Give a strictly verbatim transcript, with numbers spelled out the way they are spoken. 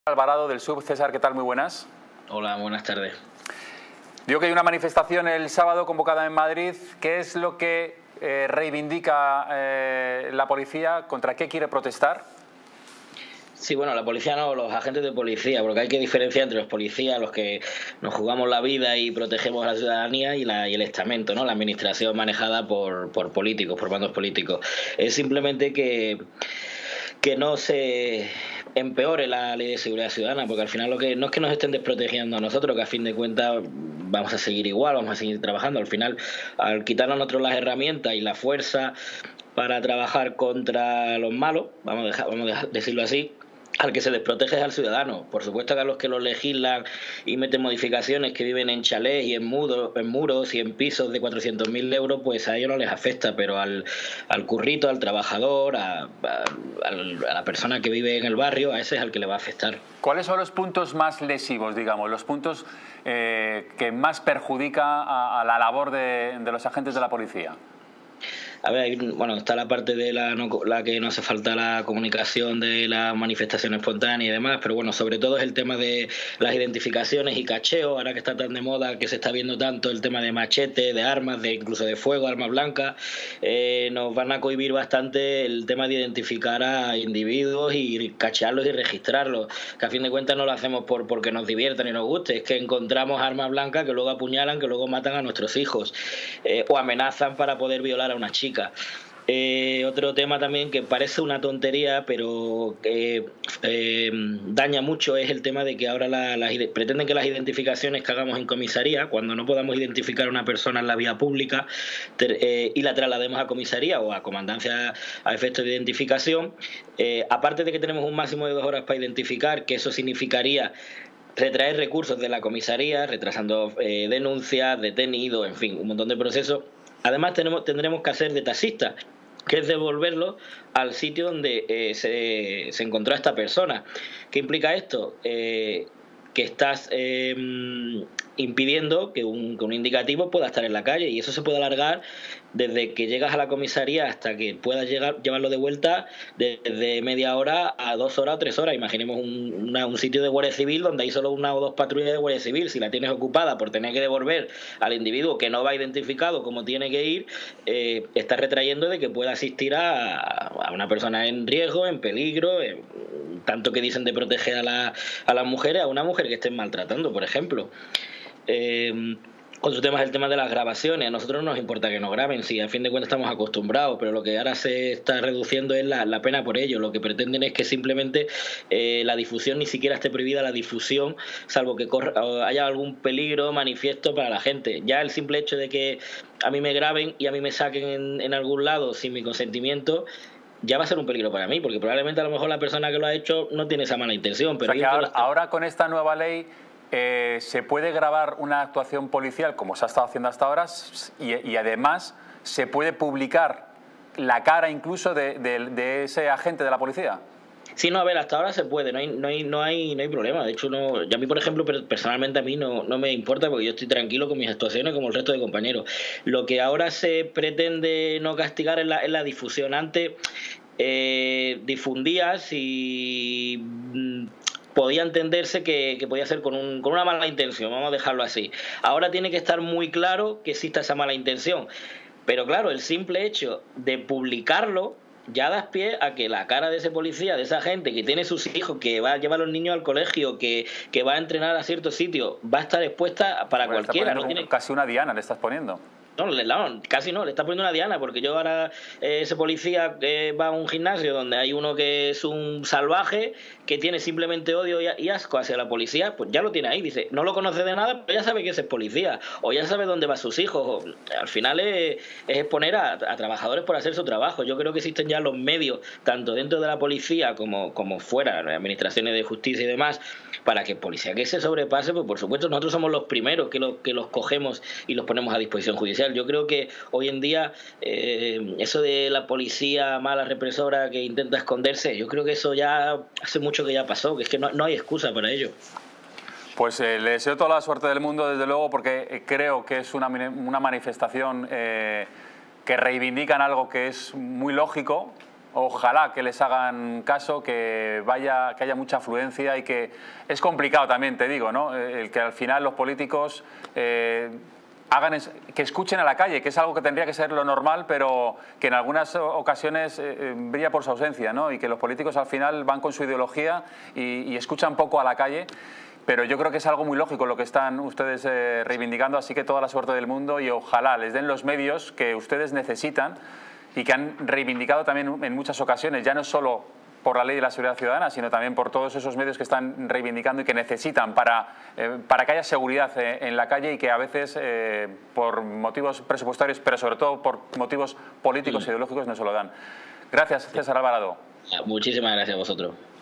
Alvarado del Sub. César, ¿qué tal? Muy buenas. Hola, buenas tardes. Digo que hay una manifestación el sábado convocada en Madrid. ¿Qué es lo que eh, reivindica eh, la policía? ¿Contra qué quiere protestar? Sí, bueno, la policía no, los agentes de policía, porque hay que diferenciar entre los policías, los que nos jugamos la vida y protegemos a la ciudadanía, y, la, y el estamento, ¿no? La administración manejada por, por políticos, por bandos políticos. Es simplemente que, que no se empeore la ley de seguridad ciudadana, porque al final lo que no es que nos estén desprotegiendo a nosotros, que a fin de cuentas vamos a seguir igual, vamos a seguir trabajando. Al final, al quitarnos a nosotros las herramientas y la fuerza para trabajar contra los malos, vamos a, dejar, vamos a decirlo así, al que se desprotege es al ciudadano. Por supuesto que a los que lo legislan y meten modificaciones, que viven en chalés y en, mudo, en muros y en pisos de cuatrocientos mil euros, pues a ellos no les afecta, pero al, al currito, al trabajador, a, a, a la persona que vive en el barrio, a ese es al que le va a afectar. ¿ ¿Cuáles son los puntos más lesivos, digamos, los puntos eh, que más perjudica a, a la labor de, de los agentes de la policía? A ver, bueno, está la parte de la, no, la que no hace falta la comunicación de la manifestación espontánea y demás, pero bueno, sobre todo es el tema de las identificaciones y cacheo, ahora que está tan de moda, que se está viendo tanto el tema de machete, de armas, de incluso de fuego, armas blancas, eh, nos van a cohibir bastante el tema de identificar a individuos y cachearlos y registrarlos, que a fin de cuentas no lo hacemos por porque nos diviertan y nos guste, es que encontramos armas blancas que luego apuñalan, que luego matan a nuestros hijos, eh, o amenazan para poder violar a una chica. Eh, otro tema también que parece una tontería, pero que eh, daña mucho, es el tema de que ahora la, las, pretenden que las identificaciones que hagamos en comisaría, cuando no podamos identificar a una persona en la vía pública te, eh, y la traslademos a comisaría o a comandancia a efectos de identificación, eh, aparte de que tenemos un máximo de dos horas para identificar, que eso significaría retraer recursos de la comisaría, retrasando eh, denuncias, detenidos, en fin, un montón de procesos. Además tenemos, tendremos que hacer de taxista, que es devolverlo al sitio donde eh, se, se encontró a esta persona. ¿Qué implica esto? Eh, que estás eh, impidiendo que un, que un indicativo pueda estar en la calle, y eso se puede alargar desde que llegas a la comisaría hasta que puedas llegar, llevarlo de vuelta, desde media hora a dos horas o tres horas. Imaginemos un, una, un sitio de Guardia Civil donde hay solo una o dos patrullas de Guardia Civil. Si la tienes ocupada por tener que devolver al individuo que no va identificado como tiene que ir, eh, estás retrayendo de que pueda asistir a, a una persona en riesgo, en peligro, en, tanto que dicen de proteger a, la, a las mujeres, a una mujer que estén maltratando, por ejemplo. Eh, Otro tema es el tema de las grabaciones. A nosotros no nos importa que nos graben, si a fin de cuentas estamos acostumbrados, pero lo que ahora se está reduciendo es la, la pena por ello. Lo que pretenden es que simplemente eh, la difusión ni siquiera esté prohibida, la difusión, salvo que corra, haya algún peligro manifiesto para la gente. Ya el simple hecho de que a mí me graben y a mí me saquen en, en algún lado sin mi consentimiento, ya va a ser un peligro para mí, porque probablemente a lo mejor la persona que lo ha hecho no tiene esa mala intención. Pero o sea que ahora, ahora con esta nueva ley Eh, se puede grabar una actuación policial como se ha estado haciendo hasta ahora, y, y además se puede publicar la cara incluso de, de, de ese agente de la policía. Sí, no, a ver, hasta ahora se puede, no hay, no hay, no hay, no hay problema. De hecho, no, yo a mí, por ejemplo, personalmente a mí no, no me importa, porque yo estoy tranquilo con mis actuaciones como el resto de compañeros. Lo que ahora se pretende no castigar es la, es la difusión. Antes eh, difundías y podía entenderse que, que podía ser con, un, con una mala intención, vamos a dejarlo así. Ahora tiene que estar muy claro que exista esa mala intención, pero claro, el simple hecho de publicarlo ya das pie a que la cara de ese policía, de esa gente que tiene sus hijos, que va a llevar a los niños al colegio, que, que va a entrenar a ciertos sitios, va a estar expuesta para bueno, cualquiera. No tiene... Casi una diana le estás poniendo. No, no, casi no, le está poniendo una diana, porque yo ahora, eh, ese policía eh, va a un gimnasio donde hay uno que es un salvaje, que tiene simplemente odio y, y asco hacia la policía, pues ya lo tiene ahí, dice, no lo conoce de nada, pero ya sabe que ese es policía, o ya sabe dónde van sus hijos, o, al final es, es exponer a, a trabajadores por hacer su trabajo. Yo creo que existen ya los medios, tanto dentro de la policía como, como fuera, administraciones de justicia y demás, para que el policía que se sobrepase, pues por supuesto nosotros somos los primeros que, lo, que los cogemos y los ponemos a disposición judicial. Yo creo que hoy en día eh, eso de la policía mala represora que intenta esconderse, yo creo que eso ya hace mucho que ya pasó, que es que no, no hay excusa para ello. Pues eh, le deseo toda la suerte del mundo, desde luego, porque eh, creo que es una, una manifestación eh, que reivindican algo que es muy lógico, ojalá que les hagan caso, que vaya, que haya mucha afluencia y que es complicado también, te digo, ¿no? El que al final los políticos eh, hagan es, que escuchen a la calle, que es algo que tendría que ser lo normal, pero que en algunas ocasiones eh, brilla por su ausencia, ¿no? Y que los políticos al final van con su ideología y, y escuchan poco a la calle. Pero yo creo que es algo muy lógico lo que están ustedes eh, reivindicando, así que toda la suerte del mundo y ojalá les den los medios que ustedes necesitan y que han reivindicado también en muchas ocasiones, ya no solo por la ley de la seguridad ciudadana, sino también por todos esos medios que están reivindicando y que necesitan para, eh, para que haya seguridad eh, en la calle y que a veces eh, por motivos presupuestarios, pero sobre todo por motivos políticos e ideológicos no se lo dan. Gracias, César Alvarado. Muchísimas gracias a vosotros.